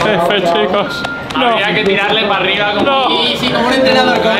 jefe, chicos. No. Habría que tirarle para arriba como... No. Y sí, como un entrenador con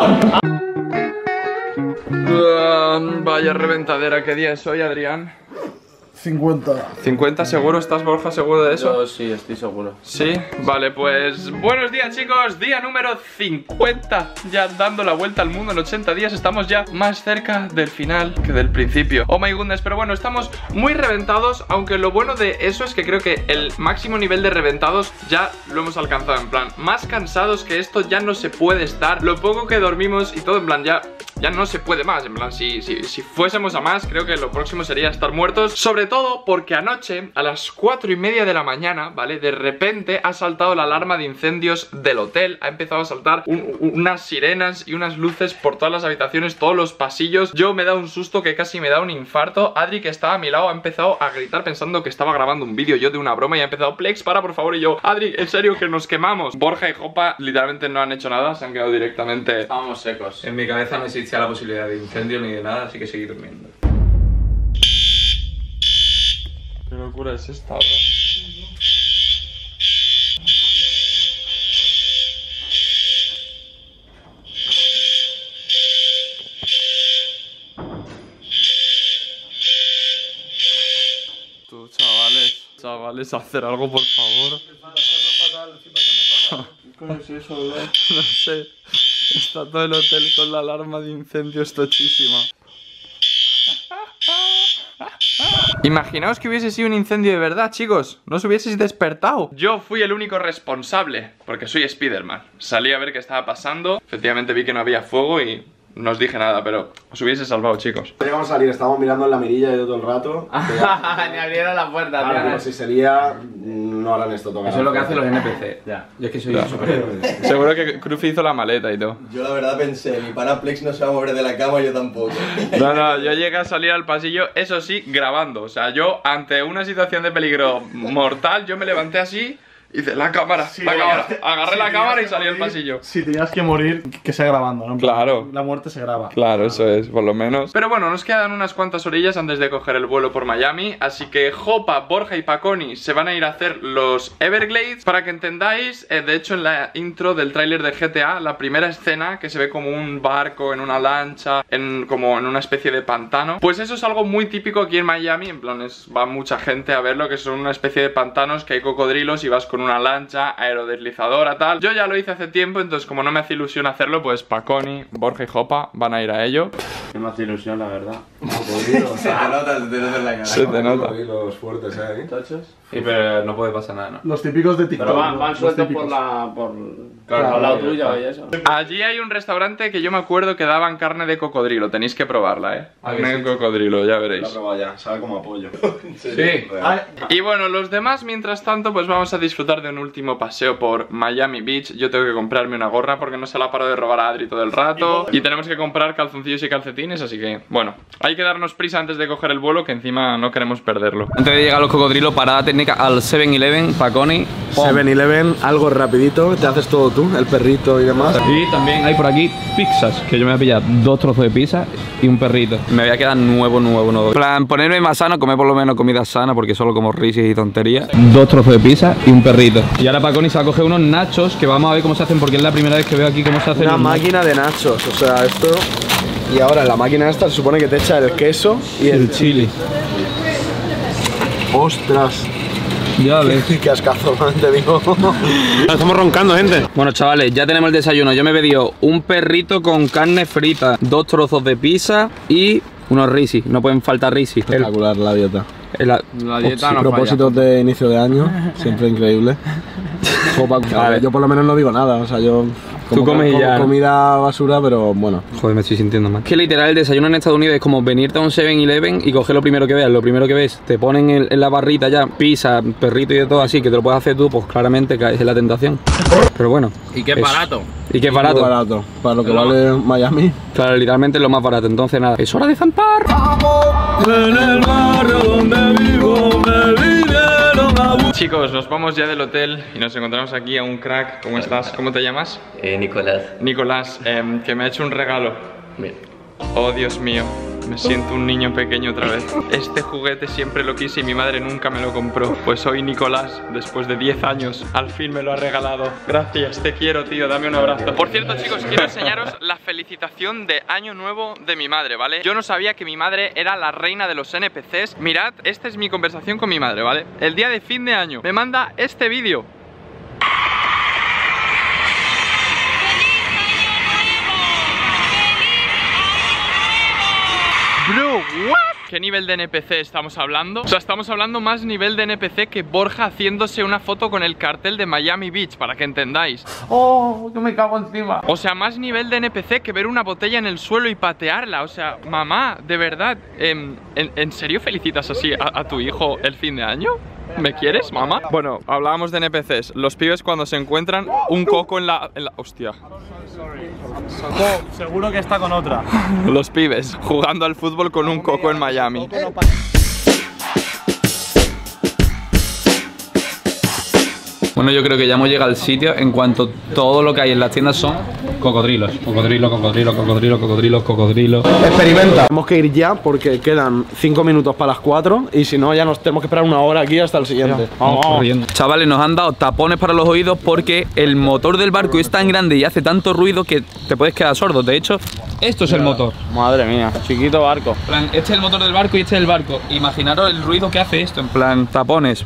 Vaya reventadera, ¿qué día es hoy, Adrián? 50. 50, ¿seguro? ¿Estás, Borja, seguro de eso? Yo sí, estoy seguro. Sí, vale, pues buenos días, chicos, día número 50, ya dando la vuelta al mundo en 80 días, estamos ya más cerca del final que del principio. Oh my goodness, pero bueno, estamos muy reventados, aunque lo bueno de eso es que creo que el máximo nivel de reventados ya lo hemos alcanzado, en plan, más cansados que esto ya no se puede estar, lo poco que dormimos y todo, en plan, ya no se puede más, en plan, si fuésemos a más, creo que lo próximo sería estar muertos, sobre todo porque anoche, a las 4:30 de la mañana, ¿vale? De repente ha saltado la alarma de incendios del hotel, ha empezado a saltar unas sirenas y unas luces por todas las habitaciones, todos los pasillos. Yo me he dado un susto que casi me da un infarto. Adri, que estaba a mi lado, ha empezado a gritar pensando que estaba grabando un vídeo yo de una broma y ha empezado, Plex, para por favor, y yo, Adri, en serio que nos quemamos. Borja y Jopa literalmente no han hecho nada, se han quedado directamente... Estábamos secos. En mi cabeza no existía la posibilidad de incendio ni de nada, así que seguí durmiendo. ¿Qué locura es esta, bro? Tú, chavales, hacer algo, por favor. ¿Qué es eso, bro? No sé, está todo el hotel con la alarma de incendios tochísima. Imaginaos que hubiese sido un incendio de verdad, chicos. No os hubieseis despertado. Yo fui el único responsable, porque soy Spiderman. Salí a ver qué estaba pasando. Efectivamente vi que no había fuego y no os dije nada, pero os hubiese salvado, chicos. Llegamos a salir, estábamos mirando en la mirilla todo el rato. Ni abrieron la puerta, Claro, tío. pero si sería, no harán esto todo. Eso es lo que hacen los NPC. Ya. Yo es que soy Ya. un superhéroe. Seguro que Cruffy hizo la maleta y todo. Yo la verdad pensé, mi Panaplex no se va a mover de la cama, yo tampoco. No, yo llegué a salir al pasillo, eso sí, grabando. O sea, yo ante una situación de peligro mortal, yo me levanté así, hice la cámara, agarré la cámara y salí al pasillo. Si tenías que morir, que sea grabando, ¿no? Claro. La muerte se graba. Claro, eso es, por lo menos. Pero bueno, nos quedan unas cuantas orillas antes de coger el vuelo por Miami. Así que Jopa, Borja y Paconi se van a ir a hacer los Everglades. Para que entendáis, de hecho en la intro del tráiler de GTA, la primera escena que se ve como un barco en una lancha, como en una especie de pantano, pues eso es algo muy típico aquí en Miami. En plan, va mucha gente a verlo, que son una especie de pantanos, que hay cocodrilos y vas con una lancha aerodeslizadora, tal. Yo ya lo hice hace tiempo, entonces como no me hace ilusión hacerlo, pues Paconi, Borja y Jopa van a ir a ello. Me hace ilusión, la verdad. Se te nota en la cara. Se te nota. Los fuertes, ¿eh? ¿Tochos? Sí, pero no puede pasar nada, ¿no? Los típicos de TikTok. Pero van los sueltos típicos. al lado tuyo y eso. Allí hay un restaurante que yo me acuerdo que daban carne de cocodrilo. Tenéis que probarla, Carne de cocodrilo, ya La veréis. prueba ya, sabe como apoyo. Sí. Y bueno, los demás, mientras tanto, pues vamos a disfrutar de un último paseo por Miami Beach. Yo tengo que comprarme una gorra porque no se la paro de robar a Adri todo el rato. Y tenemos que comprar calzoncillos y calcetines, así que, bueno, hay que darnos prisa antes de coger el vuelo, que encima no queremos perderlo. Antes de llegar a los cocodrilos, parada técnica al 7-Eleven, Paconi. 7-Eleven, algo rapidito, te haces todo tú, el perrito y demás. Y también hay por aquí pizzas, que yo me voy a pillar 2 trozos de pizza y un perrito. Me voy a quedar nuevo. En plan, ponerme más sano, comer por lo menos comida sana, porque solo como risis y tonterías. 2 trozos de pizza y un perrito. Y ahora Paconi se va a coger unos nachos, que vamos a ver cómo se hacen, porque es la primera vez que veo aquí cómo se hacen. Una los máquina de nachos, o sea, esto... Y ahora en la máquina esta se supone que te echa el queso y el chili. ¡Ostras! Ya ves. Qué ascazo, te digo. Estamos roncando, gente. Bueno, chavales, ya tenemos el desayuno. Yo me he pedido un perrito con carne frita, 2 trozos de pizza y unos risis. No pueden faltar risis. Espectacular la dieta. La dieta no Propósitos de inicio de año, siempre increíble. Jopa, Vale. yo por lo menos no digo nada, o sea, yo... Tú comes y ya. Comida basura, pero bueno. Joder, me estoy sintiendo mal. Que literal el desayuno en Estados Unidos es como venirte a un 7-Eleven y coger lo primero que veas. Lo primero que ves, te ponen en la barrita ya pizza, perrito y de todo así, que te lo puedes hacer tú, pues claramente caes en la tentación. Pero bueno. Y qué barato. Y qué barato. Muy barato. Para lo que vale Miami. Claro, literalmente es lo más barato. Entonces nada, es hora de zampar. En el barrio donde vivo me vinieron a... Chicos, nos vamos ya del hotel y nos encontramos aquí a un crack. ¿Cómo estás? ¿Cómo te llamas? Nicolás. Nicolás, que me ha hecho un regalo. Bien. Oh, Dios mío. Me siento un niño pequeño otra vez. Este juguete siempre lo quise y mi madre nunca me lo compró. Pues hoy Nicolás, después de 10 años, al fin me lo ha regalado. Gracias, te quiero, tío, dame un abrazo. Por cierto, chicos, quiero enseñaros la felicitación de año nuevo de mi madre, ¿vale? Yo no sabía que mi madre era la reina de los NPCs. Mirad, esta es mi conversación con mi madre, ¿vale? El día de fin de año me manda este vídeo. Bro, what? ¿Qué nivel de NPC estamos hablando? O sea, estamos hablando más nivel de NPC que Borja haciéndose una foto con el cartel de Miami Beach, para que entendáis. ¡Oh, que me cago encima! O sea, más nivel de NPC que ver una botella en el suelo y patearla. O sea, mamá, de verdad, ¿en serio felicitas así a tu hijo el fin de año? ¿Me quieres, mamá? Bueno, hablábamos de NPCs. Los pibes cuando se encuentran un coco en la... Hostia. Seguro que está con otra. Los pibes jugando al fútbol con un coco en Miami. Bueno, yo creo que ya hemos llegado al sitio en cuanto todo lo que hay en las tiendas son cocodrilos. Cocodrilo, cocodrilo, cocodrilo, cocodrilo, cocodrilo. Experimenta. Tenemos que ir ya porque quedan 5 minutos para las 4 y si no ya nos tenemos que esperar una hora aquí hasta el siguiente. Vamos corriendo. Chavales, nos han dado tapones para los oídos porque el motor del barco es tan grande y hace tanto ruido que te puedes quedar sordo. De hecho, esto es el motor. Madre mía, chiquito barco. En plan, este es el motor del barco y este es el barco. Imaginaros el ruido que hace esto. En plan, tapones.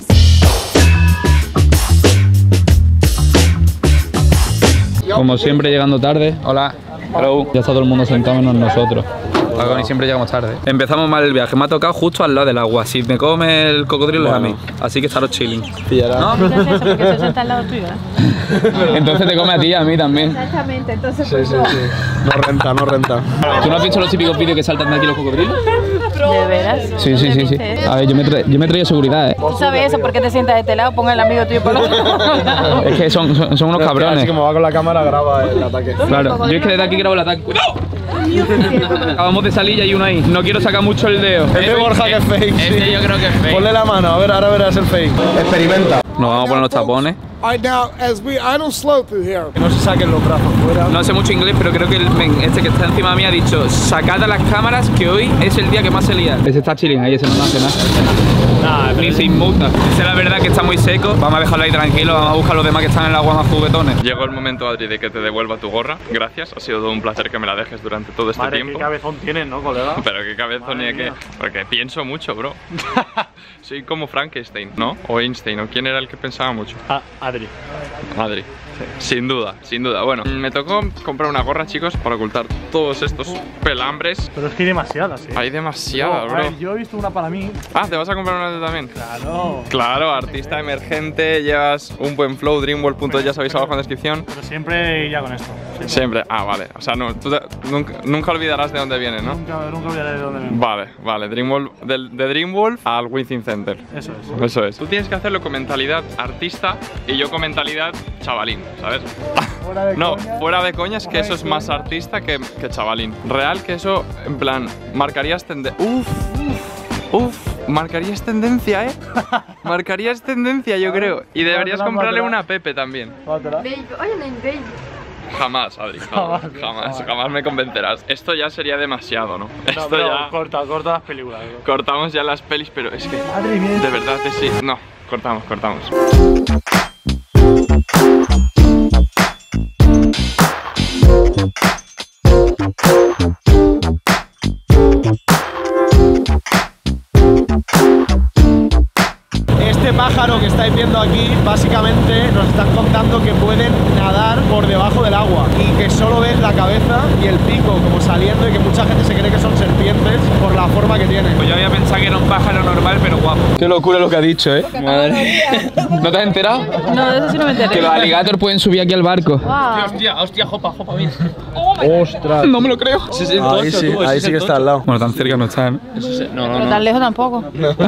Como siempre, llegando tarde. Hola. Hello. Ya está todo el mundo sentado menos nosotros. Y siempre llegamos tarde. Empezamos mal el viaje. Me ha tocado justo al lado del agua. Si me come el cocodrilo es a mí. Así que estaros chilling. ¿No? ¿Qué es eso? Porque se sienta al lado tuyo, ¿eh? Entonces te come a ti y a mí también. Exactamente, entonces Sí. No renta, no renta. ¿Tú no has visto los típicos vídeos que saltan de aquí los cocodrilos? ¿De veras? Sí. A ver, yo me traía seguridad, ¿Tú sabes eso? ¿Por qué te sientas de este lado? Ponga el amigo tuyo por el otro. Es que son unos cabrones. Así como va con la cámara graba el ataque. Claro, yo es que desde aquí grabo el ataque. ¡Cuidado! Acabamos de salir y hay uno ahí. No quiero sacar mucho el dedo. Es de Borja que es fake. Este yo creo que es fake. Ponle la mano, a ver, ahora verás el fake. Experimenta. Nos vamos a poner los tapones. Alright, now as we idle slow through here. Que no se saquen los brazos fuera. No sé mucho inglés, pero creo que el men este que está encima de mí ha dicho: sacad a las cámaras que hoy es el día que más se lía. Ese está chilling ahí, ese no hace nada. Ni se inmuta. Esa es la verdad que está muy seco. Vamos a dejarlo ahí tranquilo, vamos a buscar a los demás que están en el agua más juguetones. Llegó el momento, Adri, de que te devuelva tu gorra. Gracias, ha sido todo un placer que me la dejes durante todo este tiempo. Qué cabezón tienes, ¿no, colega? Pero qué cabezón ni qué. Porque pienso mucho, bro. Soy como Frankenstein, ¿no? O Einstein, ¿o quién era el que pensaba mucho? Adri. Adri. Sin duda, sin duda. Bueno, me tocó comprar una gorra, chicos, para ocultar todos estos pelambres. Pero es que hay demasiadas, ¿eh? Hay demasiadas, No, a bro. ver, yo he visto una para mí. Ah, ¿te vas a comprar una tú también? Claro. Claro, artista emergente, llevas un buen flow, dreamworld.ya sabéis abajo en la descripción. Pero siempre ya con esto. Siempre, vale. O sea, no, tú nunca olvidarás de dónde viene, ¿no? Nunca olvidaré de dónde vengo. Vale, Dreamworld, de Dreamwolf al Within Center. Eso es. Eso es. Tú tienes que hacerlo con mentalidad artista y yo con mentalidad chavalín, ¿sabes? No, fuera de coña, es que eso es más artista que chavalín. Real que eso, en plan, marcarías tendencia. Marcarías tendencia, ¿eh? Marcarías tendencia, yo creo. Y deberías comprarle una a Pepe también. Jamás, Adri, jamás me convencerás. Esto ya sería demasiado, ¿no? Esto ya... Corta las películas. Cortamos ya las pelis, pero es que... De verdad que sí. No, cortamos. Este pájaro que estáis viendo aquí, básicamente nos están contando que pueden nadar por debajo del agua y que solo ves la cabeza y el pico como saliendo y que mucha gente se cree que son serpientes por la forma que tienen. Pues yo había pensado que era un pájaro normal, pero guapo. Qué locura lo que ha dicho, ¿eh? Madre. ¿No te has enterado? No, de eso sí no me enteré. Que los alligators pueden subir aquí al barco. Wow. Hostia, jopa, mira. ¡Ostras! No me lo creo. Ahí sí que está al lado. Bueno, tan cerca no está, ¿no? Pero tan lejos tampoco.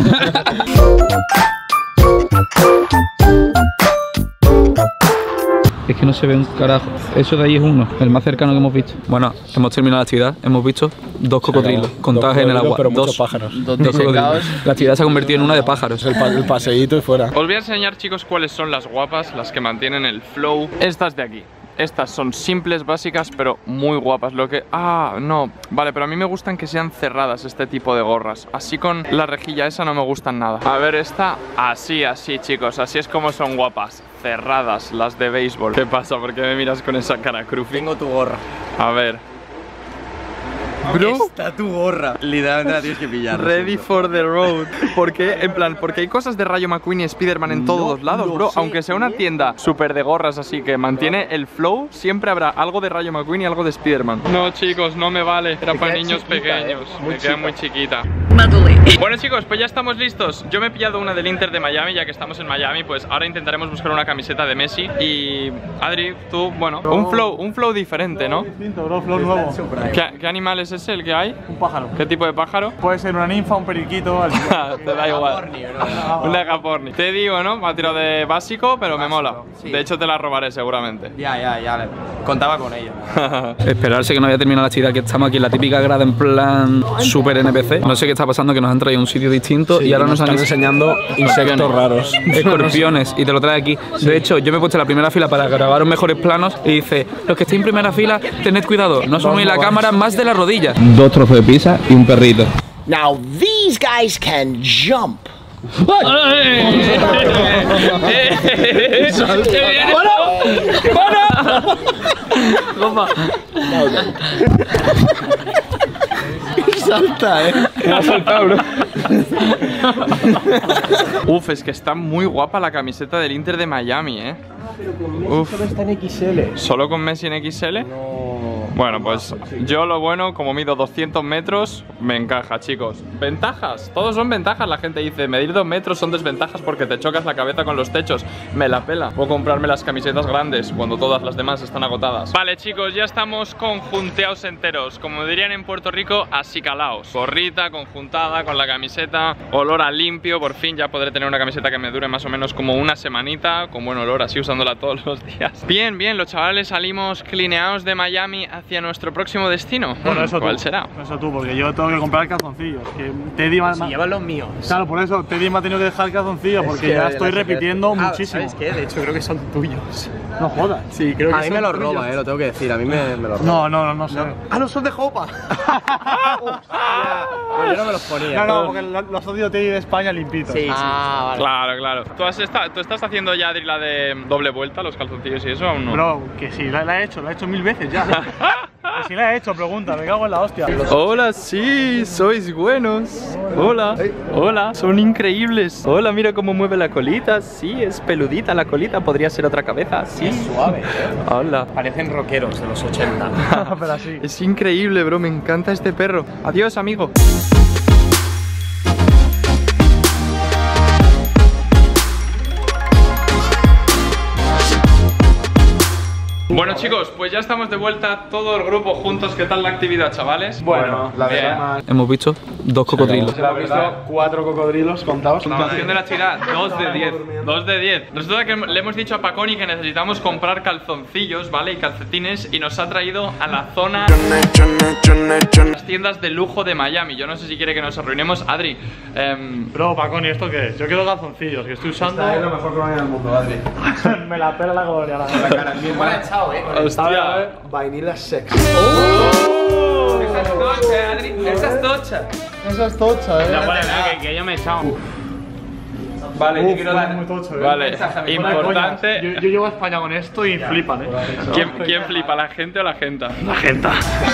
Es que no se ve un carajo. Eso de ahí es uno, el más cercano que hemos visto. Bueno, hemos terminado la actividad. Hemos visto 2 cocodrilos contados en el agua. Pero muchos pájaros. Dos cocodrilos. La actividad se ha convertido en una de pájaros. El paseíto y fuera. Os voy a enseñar, chicos, cuáles son las guapas, las que mantienen el flow. Estas de aquí. Estas son simples, básicas, pero muy guapas. Lo que... Ah, no. Vale, pero a mí me gustan que sean cerradas este tipo de gorras. Así con la rejilla esa no me gustan nada. A ver, esta... Así, chicos. Así es como son guapas. Cerradas, las de béisbol. ¿Qué pasa? ¿Por qué me miras con esa cara, Crufi? Tengo tu gorra. A ver. Bro, está tu gorra. Literalmente la tienes que pillar. Ready for the road. Porque, en plan, porque hay cosas de Rayo McQueen y Spider-Man en todos lados, bro. Aunque sea una tienda súper de gorras así que mantiene el flow, siempre habrá algo de Rayo McQueen y algo de Spider-Man. No, chicos, no me vale. Era para niños pequeños. Me queda muy chiquita. Bueno, chicos, pues ya estamos listos. Yo me he pillado una del Inter de Miami, ya que estamos en Miami. Pues ahora intentaremos buscar una camiseta de Messi. Y Adri, tú, bueno, un flow diferente, ¿no? Distinto, bro, flow nuevo. ¿Qué animal es ese el que hay? Un pájaro. ¿Qué tipo de pájaro? Puede ser una ninfa, un periquito. Te da igual. Un agaporni. Te digo, ¿no? Me ha tirado de básico, pero me mola. Sí. De hecho, te la robaré seguramente. Ya. Contaba con ello. Esperarse que no haya terminado la actividad, que estamos aquí en la típica grada en plan super NPC. No sé qué está pasando, que nos han traído a un sitio distinto y ahora nos están enseñando insectos raros, escorpiones, y te lo trae aquí. De hecho, yo me he puesto en la primera fila para grabar mejores planos y dice: los que estéis en primera fila, tened cuidado, no asoméis la cámara más de la rodilla. 2 trozos de pizza y un perrito. Now these guys can jump. Salta, Me ha saltado, bro. Uf, es que está muy guapa la camiseta del Inter de Miami, Uf. Solo está en XL. ¿Solo con Messi en XL? Bueno, pues yo lo bueno, como mido 200 metros, me encaja, chicos. ¿Ventajas? Todos son ventajas. La gente dice, medir 2 metros son desventajas porque te chocas la cabeza con los techos. Me la pela. Puedo comprarme las camisetas grandes cuando todas las demás están agotadas. Vale, chicos, ya estamos conjunteados enteros. Como dirían en Puerto Rico, acicalaos. Gorrita, conjuntada, con la camiseta. Olor a limpio. Por fin ya podré tener una camiseta que me dure más o menos como una semanita, con buen olor, así usándola todos los días. Bien, los chavales salimos clineados de Miami hacia nuestro próximo destino. Bueno, eso ¿Cuál tú, será? Eso tú, porque yo tengo que comprar calzoncillos. Que Teddy Si llevan los míos. Claro, por eso Teddy me ha tenido que dejar calzoncillos, porque ya estoy repitiendo muchísimo. ¿Sabes qué? De hecho, creo que son tuyos. No jodas. Sí, creo que a mí me los roba, lo tengo que decir. A mí me los roba. No sé. Ah, no, son de Jopa. Yo no me los ponía. No, porque los ha dio Teddy de España limpitos. Sí. Ah, vale. Claro. ¿Tú estás haciendo ya, Adri, la de doble vuelta, los calzoncillos y eso, aún no? Bro, que sí, la he hecho 1000 veces ya. Que sí la he hecho, pregunta, me cago en la hostia. Hola, sí, sois buenos. Hola, son increíbles. Hola, mira cómo mueve la colita. Sí, es peludita la colita, podría ser otra cabeza. Sí, Es suave, Hola. Parecen rockeros de los 80. Pero así. Es increíble, bro, me encanta este perro. Adiós, amigo. Bueno, chicos, pues ya estamos de vuelta, todo el grupo juntos. ¿Qué tal la actividad, chavales? Bueno, la bien. verdad, Hemos visto 2 cocodrilos. hemos visto 4 cocodrilos contados. La valoración de la chica, 2 de 10. 2 de 10. Resulta que le hemos dicho a Paconi que necesitamos comprar calzoncillos, ¿vale? Y calcetines. Y nos ha traído a la zona las tiendas de lujo de Miami. Yo no sé si quiere que nos arruinemos. Adri, Bro, Paconi, ¿esto qué es? Yo quiero calzoncillos, que estoy usando. Esta es lo mejor colonia del mundo, Adri. Me la pela la colonia, la cara. hostia. Vanilla sex. Esa es tocha, Adri. Esa es tocha. Esa es tocha, No, vale, nada, que yo me he echado. Vale, yo quiero muy tocho, Vale, importante. Yo llevo a España con esto y flipan, ¿Quién flipa, la gente o la gente? La gente.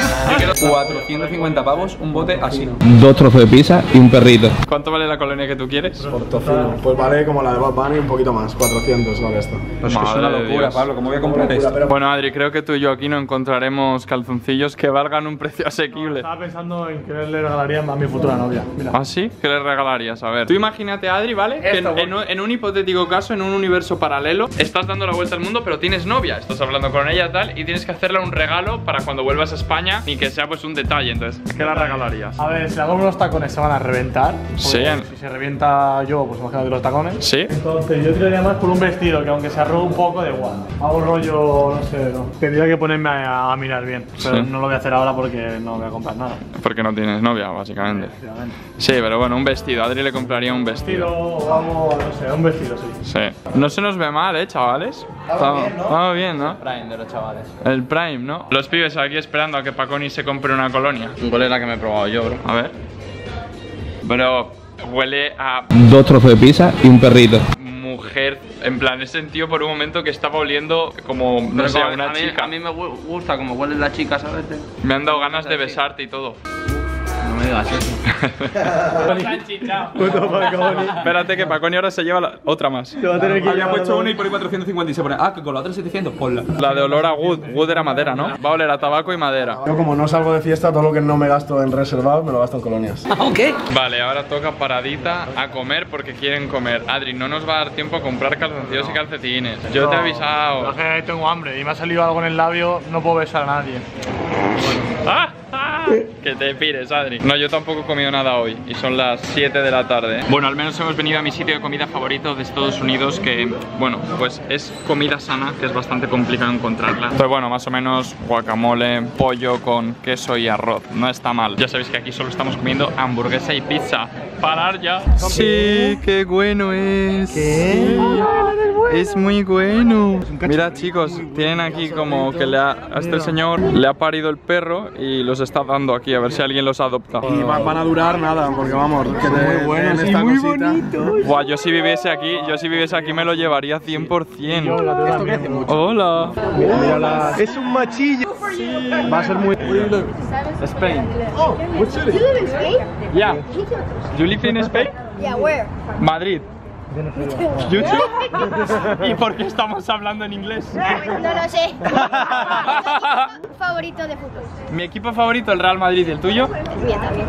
450 pavos, un bote así. 2 trozos de pizza y un perrito. ¿Cuánto vale la colonia que tú quieres? Tocino. Pues vale como la de Bad Bunny, un poquito más. 400 vale esto. Pues que es una Madre de locura, Dios. Pablo. ¿Cómo voy a comprar esto? Bueno, Adri, creo que tú y yo aquí no encontraremos calzoncillos que valgan un precio asequible. Estaba pensando en que le regalaría a mi futura novia. Mira. ¿Ah, sí? ¿Qué le regalarías? A ver. Tú imagínate, Adri, ¿vale? Que en un hipotético caso, en un universo paralelo, estás dando la vuelta al mundo, pero tienes novia. Estás hablando con ella tal y tienes que hacerle un regalo para cuando vuelvas a España y que sea pues un detalle. Entonces, ¿qué le regalarías? A ver, si le hago unos tacones se van a reventar. Sí. Si se revienta yo, pues imagínate los tacones. ¿Sí? Entonces yo tiraría más por un vestido que aunque se arrugue un poco, da igual. Hago rollo, no sé, no. Tendría que ponerme a mirar bien. Pero Sí. no lo voy a hacer ahora porque no voy a comprar nada. Porque no tienes novia, básicamente. Efectivamente. Sí, pero bueno, un vestido. Adri le compraría un vestido. Vestido, como, no sé, un vestido, sí. Sí. No se nos ve mal, chavales. Estamos bien, ¿no? Prime de los chavales. El Prime, ¿no? Los pibes aquí esperando a que Paconi se compre una colonia. Un golera que me he probado yo, bro. A ver. Bro, huele a 2 trozos de pizza y un perrito. mujer. En plan, he sentido por un momento que estaba oliendo como, no sé, a una chica. A mí me gusta como huele la chica, ¿sabes? Me han dado ganas de besarte y todo. No me digas eso. Puto Paconi. Espérate que Paconi ahora se lleva otra más. Te va a tener que Había llevar puesto a una y por ahí 450 y se pone, que con la otra 700, ponla. La de olor a wood. Wood era madera, ¿no? Va a oler a tabaco y madera. Yo como no salgo de fiesta, todo lo que no me gasto en reservados me lo gasto en colonias. Vale, ahora toca paradita a comer porque quieren comer. Adri, no nos va a dar tiempo a comprar calzoncillos y calcetines. Yo te he avisado. Es que tengo hambre y me ha salido algo en el labio, no puedo besar a nadie. Que te pires, Adri. No, yo tampoco he comido nada hoy y son las 7 de la tarde. Bueno, al menos hemos venido a mi sitio de comida favorito de Estados Unidos, que, bueno, pues es comida sana, que es bastante complicado encontrarla. Entonces, bueno, más o menos guacamole, pollo con queso y arroz. No está mal. Ya sabéis que aquí solo estamos comiendo hamburguesa y pizza. ¡Parar ya! Sí, qué bueno es. ¿Qué? Es muy bueno. Mira, chicos, tienen aquí como que a este señor le ha parido el perro y los está dando aquí a ver si alguien los adopta. Y van a durar nada, porque vamos, que muy buenos y muy bonitos. Buah, yo si viviese aquí me lo llevaría 100%. Hola. Es un machillo. Va a ser muy... Spain. Oh, what's it? You live in Spain? Yeah. You live in Spain? Yeah, where? Madrid. ¿YouTube? ¿Y por qué estamos hablando en inglés? No lo sé. Favorito de fútbol. Mi equipo favorito, el Real Madrid, ¿y el tuyo? El mío también.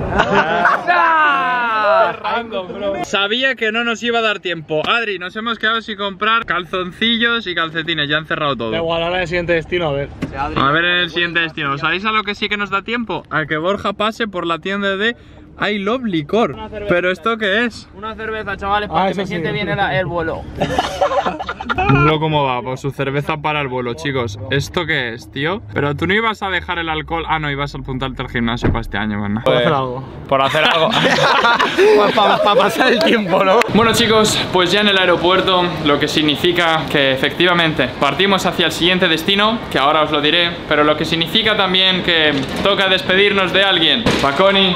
Random, bro. Sabía que no nos iba a dar tiempo. Adri, nos hemos quedado sin comprar calzoncillos y calcetines, ya han cerrado todo. Da igual, ahora en el siguiente destino, a ver. A ver en el siguiente destino. ¿Sabéis a lo que sí que nos da tiempo? A que Borja pase por la tienda de I Love Licor. ¿Pero esto qué es? Una cerveza, chavales, para que me siente bien el vuelo. No, ¿cómo va? Pues su cerveza para el vuelo, chicos. ¿Esto qué es, tío? Pero tú no ibas a dejar el alcohol. Ah, no, ibas a apuntarte al gimnasio para este año, ¿verdad? Por hacer algo. Por hacer algo. Para pasar el tiempo, ¿no? Bueno, chicos, pues ya en el aeropuerto, lo que significa que efectivamente partimos hacia el siguiente destino, que ahora os lo diré, pero lo que significa también que toca despedirnos de alguien. Paconi.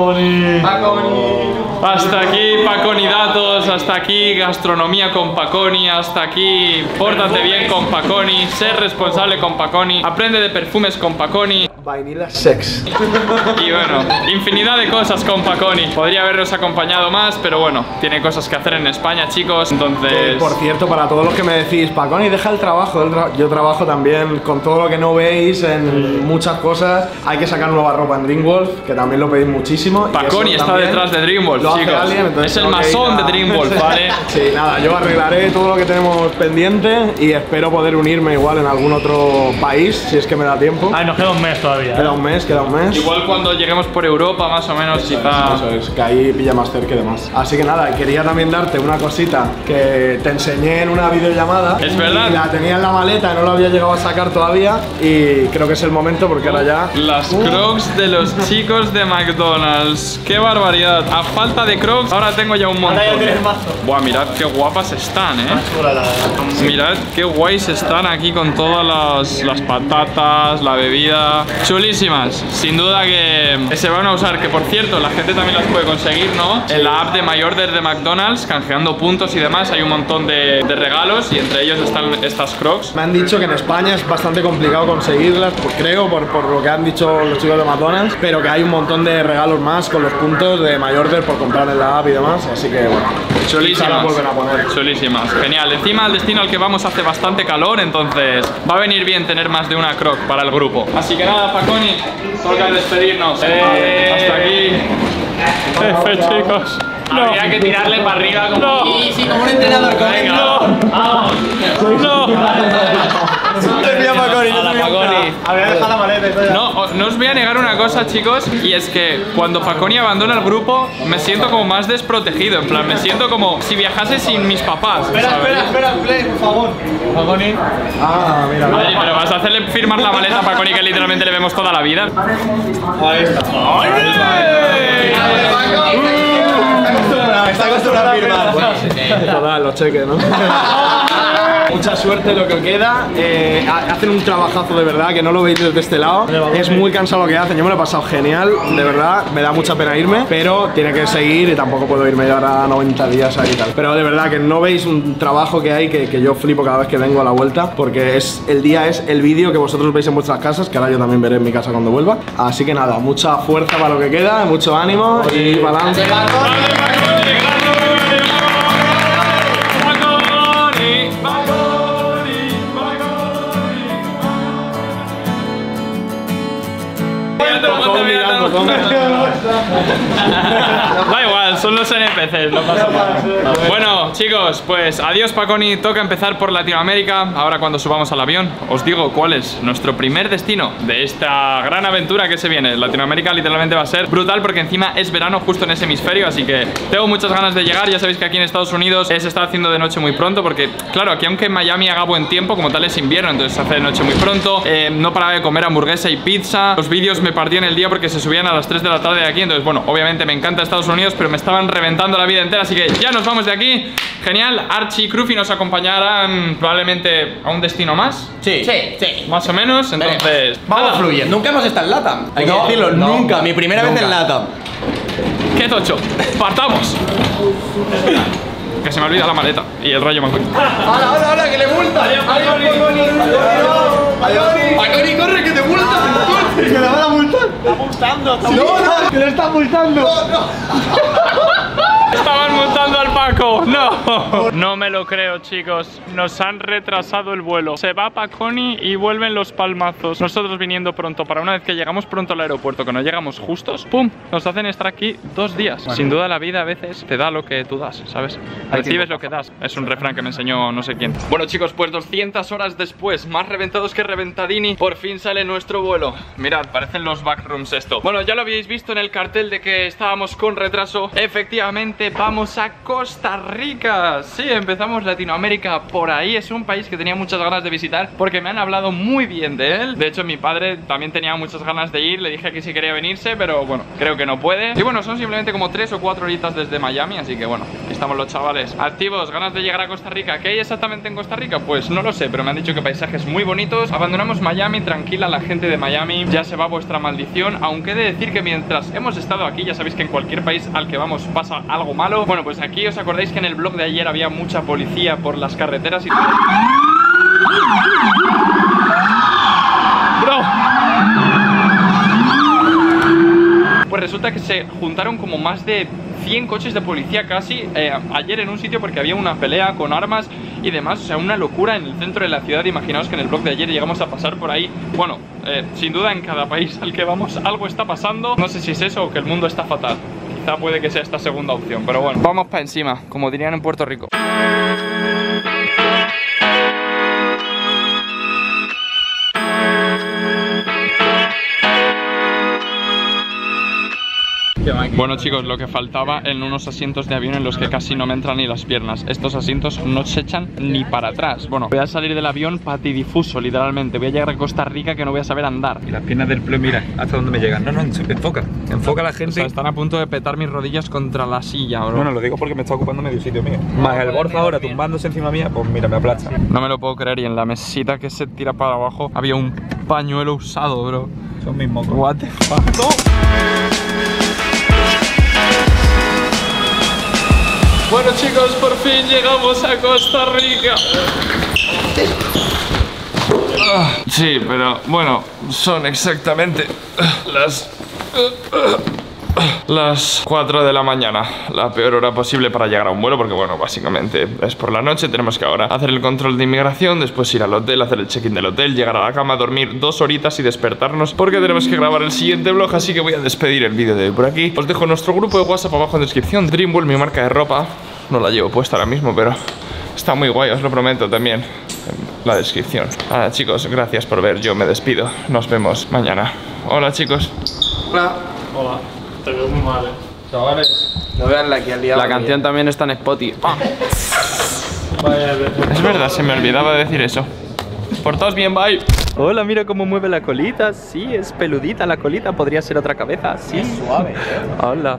Hasta aquí Paconi datos, hasta aquí gastronomía con Paconi, hasta aquí pórtate bien con Paconi, ser responsable con Paconi, aprende de perfumes con Paconi. Vanilla sex. Y bueno, infinidad de cosas con Paconi. Podría habernos acompañado más, pero bueno, tiene cosas que hacer en España, chicos, entonces... Por cierto, para todos los que me decís, Paconi, deja el trabajo, yo trabajo también con todo lo que no veis en muchas cosas. Hay que sacar nueva ropa en Dreamwolf, que también lo pedís muchísimo. Paconi está detrás de Dreamwolf, chicos. Es el masón de Dreamwolf, ¿vale? Sí, nada, yo arreglaré todo lo que tenemos pendiente y espero poder unirme igual en algún otro país, si es que me da tiempo. Ay, nos queda un mes todavía. Queda un mes. Igual cuando lleguemos por Europa, más o menos, quizá... Eso es, que ahí pilla más cerca y demás. Así que nada, quería también darte una cosita que te enseñé en una videollamada. Es verdad. La tenía en la maleta, no la había llegado a sacar todavía y creo que es el momento porque ahora ya... Las Crocs de los chicos de McDonald's. ¡Qué barbaridad! A falta de Crocs, ahora tengo ya un montón. Ahora ya tienes mazo. Buah, mirad qué guapas están, Chula, la verdad. Mirad qué guays están aquí con todas las patatas, la bebida. Chulísimas. Sin duda que se van a usar, que por cierto, la gente también las puede conseguir, ¿no? En la app de My Order de McDonald's, canjeando puntos y demás, hay un montón de regalos y entre ellos están estas Crocs. Me han dicho que en España es bastante complicado conseguirlas, creo, por lo que han dicho los chicos de McDonald's, pero que hay un montón de regalos más con los puntos de My Order por comprar en la app y demás, así que bueno. Chulísimas, vuelven a poner. chulísimas, genial. Encima el destino al que vamos hace bastante calor, entonces va a venir bien tener más de una Croc para el grupo. Así que nada, Paconi, toca despedirnos. Hasta aquí. Chicos. No. Habría que tirarle para arriba como... No. Sí, sí, como un entrenador. Venga. Vamos. No. Habría dejado la maleta y todo ya. No os voy a negar una cosa, chicos, y es que cuando Paconi abandona el grupo me siento como más desprotegido, en plan, me siento como si viajase sin mis papás. Espera, Play, por favor. Paconi. Ah, mira. Adri, pero vas a hacerle firmar la maleta a Paconi que literalmente le vemos toda la vida. Ahí está. Está acostumbrado a firmar. Total, los cheques, ¿no? Mucha suerte lo que queda. Hacen un trabajazo de verdad, que no lo veis desde este lado. Es muy cansado lo que hacen. Yo me lo he pasado genial, de verdad. Me da mucha pena irme, pero tiene que seguir y tampoco puedo irme ya ahora 90 días ahí y tal. Pero de verdad que no veis un trabajo que hay que yo flipo cada vez que vengo a la vuelta, porque es el vídeo que vosotros veis en vuestras casas, que ahora yo también veré en mi casa cuando vuelva. Así que nada, mucha fuerza para lo que queda, mucho ánimo y para adelante. Da igual, son los NPCs, no pasa nada. Bueno, chicos, pues adiós Paconi, toca empezar por Latinoamérica. Ahora cuando subamos al avión, os digo cuál es nuestro primer destino de esta gran aventura que se viene. Latinoamérica literalmente va a ser brutal porque encima es verano justo en ese hemisferio, así que tengo muchas ganas de llegar. Ya sabéis que aquí en Estados Unidos se está haciendo de noche muy pronto porque, claro, aquí aunque en Miami haga buen tiempo, como tal es invierno, entonces se hace de noche muy pronto. No paraba de comer hamburguesa y pizza. Los vídeos me partían el día porque se subían a las 3 de la tarde de aquí. Entonces, bueno, obviamente me encanta Estados Unidos, pero me estaban reventando la vida entera, así que ya nos vamos de aquí. Genial, Archie y Cruffy nos acompañarán probablemente a un destino más. Sí. Más o menos, entonces Vamos fluyendo. Nunca hemos estado en LATAM. Hay que decirlo, nunca. Mi primera vez en LATAM. ¡Qué tocho! ¡Partamos! Que se me olvida la maleta y el Rayo McQueen. ¡Hala, que le multa! ¡Paconi, corre, que te multa! ¿Que le van a multar? Está multando, ¡Que le están multando! Estaban multando al Paco. No. No me lo creo, chicos. Nos han retrasado el vuelo. Se va Paconi y vuelven los palmazos. Nosotros viniendo pronto. Para una vez que llegamos pronto al aeropuerto, que no llegamos justos, ¡pum! Nos hacen estar aquí 2 días. Bueno. Sin duda la vida a veces te da lo que tú das, ¿sabes? Recibes lo que das. Es un refrán que me enseñó no sé quién. Bueno, chicos, pues 200 horas después, más reventados que reventadini, por fin sale nuestro vuelo. Mirad, parecen los backrooms esto. Bueno, ya lo habéis visto en el cartel de que estábamos con retraso. Efectivamente, vamos a Costa Rica. Sí, empezamos Latinoamérica por ahí. Es un país que tenía muchas ganas de visitar porque me han hablado muy bien de él. De hecho, mi padre también tenía muchas ganas de ir. Le dije que sí quería venirse, pero bueno, creo que no puede. Y bueno, son simplemente como 3 o 4 horitas desde Miami, así que bueno, aquí estamos los chavales activos, ganas de llegar a Costa Rica. ¿Qué hay exactamente en Costa Rica? Pues no lo sé, pero me han dicho que paisajes muy bonitos. Abandonamos Miami, tranquila la gente de Miami, ya se va vuestra maldición. Aunque he de decir que mientras hemos estado aquí, ya sabéis que en cualquier país al que vamos pasa algo malo. Bueno, pues aquí os acordáis que en el vlog de ayer había mucha policía por las carreteras y... ¡Bro! Pues resulta que se juntaron como más de 100 coches de policía casi ayer en un sitio porque había una pelea con armas y demás. O sea, una locura en el centro de la ciudad. Imaginaos que en el vlog de ayer llegamos a pasar por ahí. Bueno, sin duda en cada país al que vamos algo está pasando. No sé si es eso o que el mundo está fatal. Quizá puede que sea esta segunda opción, pero bueno, vamos para encima, como dirían en Puerto Rico. Bueno, chicos, lo que faltaba en unos asientos de avión en los que casi no me entran ni las piernas. Estos asientos no se echan ni para atrás. Bueno, voy a salir del avión patidifuso, literalmente. Voy a llegar a Costa Rica que no voy a saber andar. Y las piernas del pleo, mira, hasta dónde me llegan. No, enfoca a la gente. O sea, están a punto de petar mis rodillas contra la silla, bro. Bueno, lo digo porque me está ocupando medio sitio mío. Más el Borja ahora tumbándose encima mía, pues mira, me aplasta. No me lo puedo creer. Y en la mesita que se tira para abajo había un pañuelo usado, bro. Son mis mocos. What the fuck. ¡No! Bueno, chicos, por fin llegamos a Costa Rica. Sí, pero bueno, son exactamente las 4 de la mañana. La peor hora posible para llegar a un vuelo porque bueno, básicamente es por la noche. Tenemos que ahora hacer el control de inmigración, después ir al hotel, hacer el check-in del hotel, llegar a la cama, dormir 2 horitas y despertarnos porque tenemos que grabar el siguiente vlog. Así que voy a despedir el vídeo de hoy por aquí. Os dejo nuestro grupo de WhatsApp abajo en descripción. Dreamworld, mi marca de ropa. No la llevo puesta ahora mismo, pero está muy guay, os lo prometo también. La descripción. Nada, chicos, gracias por ver. Yo me despido. Nos vemos mañana. Hola, chicos. Hola. Hola. Te veo muy mal, Chavales, no vean aquí al día. La canción también está en Spotify. Es verdad, se me olvidaba de decir eso. Portaos bien, bye. Hola, mira cómo mueve la colita. Sí, es peludita la colita. Podría ser otra cabeza. Sí. Es suave, Hola.